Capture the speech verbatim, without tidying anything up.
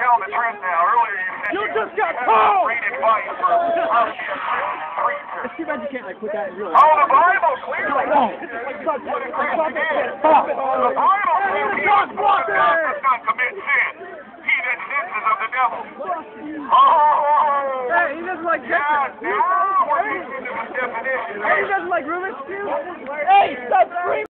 on the trip now. Earlier you said You you just got had called! great advice for how she is creature. It's too bad you can't like put that in real Oh, the Bible clearly. No. What a Christian is. Stop it. The Bible says he Hey, does stop it. not commit sin. He that sins is of the devil. Oh! Hey, he doesn't like Yeah, Tetris. now we're getting into the definition. Hey, he doesn't like Rubik's Cube. Hey, stop screaming!